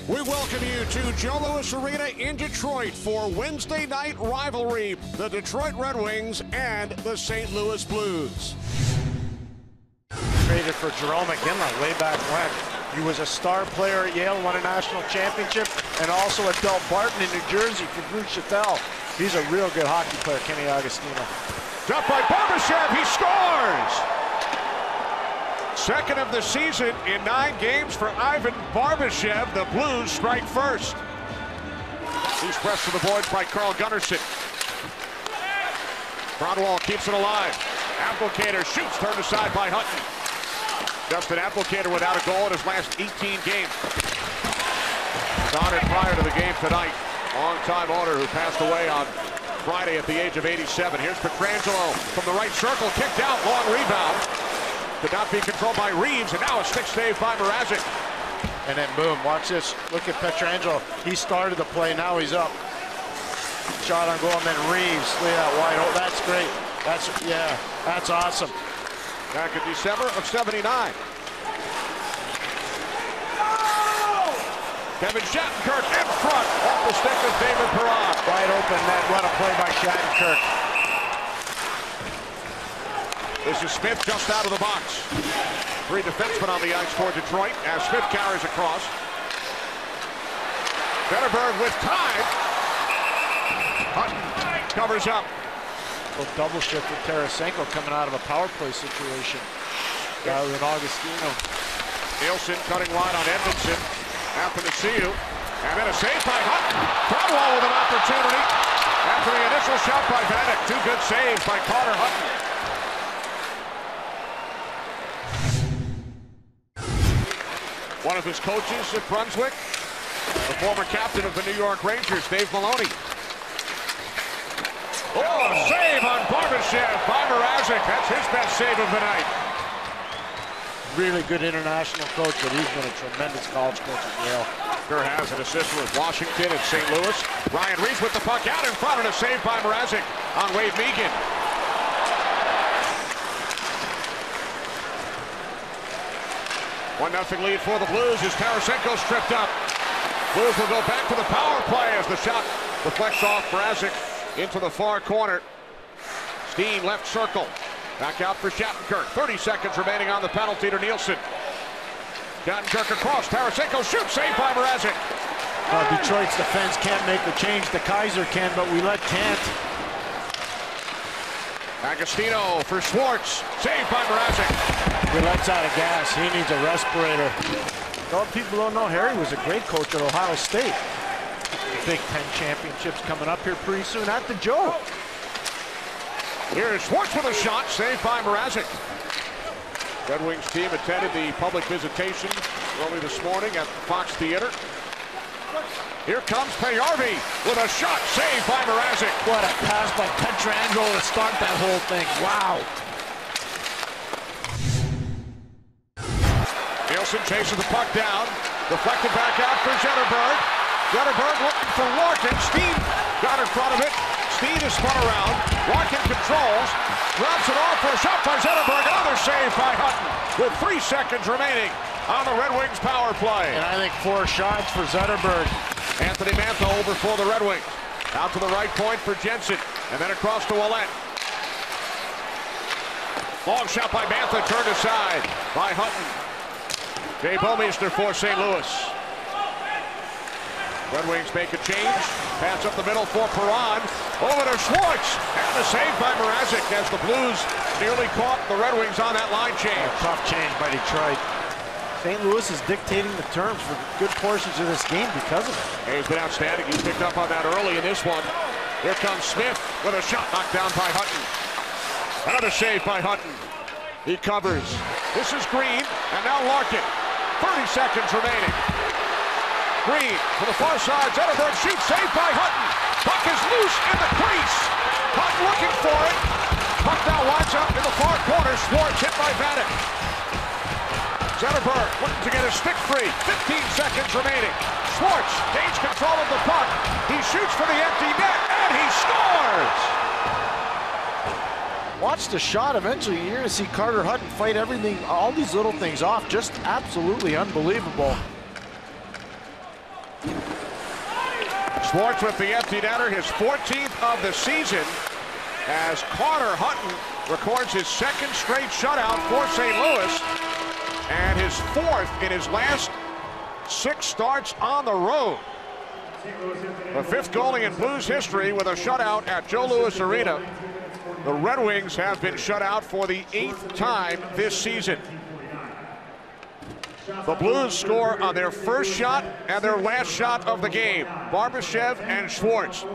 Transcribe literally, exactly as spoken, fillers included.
We welcome you to Joe Louis Arena in Detroit for Wednesday night rivalry, the Detroit Red Wings and the Saint Louis Blues. Traded for Jarome Iginla way back when. He was a star player at Yale, won a national championship, and also at Del Barton in New Jersey for Bruce Chappelle. He's a real good hockey player, Kenny Agostino. Dropped by Barbashev, he scores! Second of the season in nine games for Ivan Barbashev. The Blues strike first. He's pressed to the boards by Carl Gunnarsson. Brownwall keeps it alive. Applicator shoots, turned aside by Hutton. Justin Applicator without a goal in his last eighteen games. Honored prior to the game tonight. Long-time owner who passed away on Friday at the age of eighty-seven. Here's Pietrangelo from the right circle, kicked out, long rebound. Could not be controlled by Reeves, and now a stick save by Mrazek. And then boom, watch this. Look at Pietrangelo. He started the play, now he's up. Shot on goal, and then Reeves lay that wide. Oh, that's great. That's, yeah, that's awesome. Back in December of seventy-nine. Kevin Shattenkirk in front, off the stick of David Perron. Wide open net, what a play by Shattenkirk. This is Smith just out of the box. Three defensemen on the ice for Detroit as Smith carries across. Zetterberg with time. Hutton covers up. A little double shift with Tarasenko coming out of a power play situation. Rather than Agostino. Nielsen cutting wide on Edmondson. Happy to see you. And then a save by Hutton. Brownwall with an opportunity. After the initial shot by Vanek. Two good saves by Carter Hutton. One of his coaches at Brunswick, the former captain of the New York Rangers, Dave Maloney. Oh, a save on Barbashev by Mrazek. That's his best save of the night. Really good international coach, but he's been a tremendous college coach at Yale. Kerr has an assist with Washington and Saint Louis. Ryan Reeves with the puck out in front, and a save by Mrazek on Wade Megan. one nothing lead for the Blues as Tarasenko stripped up. Blues will go back to the power play as the shot deflects off Mrazek into the far corner. Steen left circle. Back out for Shattenkirk. thirty seconds remaining on the penalty to Nielsen. Shattenkirk across. Tarasenko shoots. Saved by Mrazek. Uh, Detroit's defense can't make the change. The Kaiser can, but we let can't. Agostino for Schwartz. Saved by Mrazek. Gillette's out of gas. He needs a respirator. A lot of people don't know Harry was a great coach at Ohio State. The Big Ten championships coming up here pretty soon at the Joe. Here's Schwartz with a shot. Saved by Mrazek. Red Wings team attended the public visitation early this morning at the Fox Theater. Here comes Payarvi with a shot. Saved by Mrazek. What a pass by Pietrangelo to start that whole thing. Wow. Nielsen chases the puck down. Deflected back out for Zetterberg. Zetterberg looking for Larkin. Steen got in front of it. Steen is spun around. Larkin controls. Drops it off for a shot by Zetterberg. Another save by Hutton with three seconds remaining on the Red Wings power play. And I think four shots for Zetterberg. Anthony Mantha over for the Red Wings. Out to the right point for Jensen. And then across to Ouellette. Long shot by Mantha, turned aside by Hutton. Jay Bouwmeester for Saint Louis. Red Wings make a change. Pass up the middle for Perron. Over to Schwartz. And the save by Mrazek as the Blues nearly caught the Red Wings on that line change. A tough change by Detroit. Saint Louis is dictating the terms for good portions of this game because of it. And he's been outstanding. He picked up on that early in this one. Here comes Smith with a shot knocked down by Hutton. Another save by Hutton. He covers. This is Green, and now Larkin. thirty seconds remaining. Green to the far side. Zetterberg shoots. Saved by Hutton. Puck is loose in the crease. Hutton looking for it. Puck now winds up in the far corner. Schwartz hit by Vanek. Zetterberg looking to get a stick free. fifteen seconds remaining. Schwartz gains control of the puck. He shoots for the empty net, and he scores! Watch the shot. Eventually, you're going to see Carter Hutton fight everything, all these little things off. Just absolutely unbelievable. Schwartz with the empty netter, his fourteenth of the season, as Carter Hutton records his second straight shutout for Saint Louis and his fourth in his last six starts on the road. The fifth goalie in Blues history with a shutout at Joe Louis Arena. The Red Wings have been shut out for the eighth time this season. The Blues score on their first shot and their last shot of the game. Barbashev and Schwartz.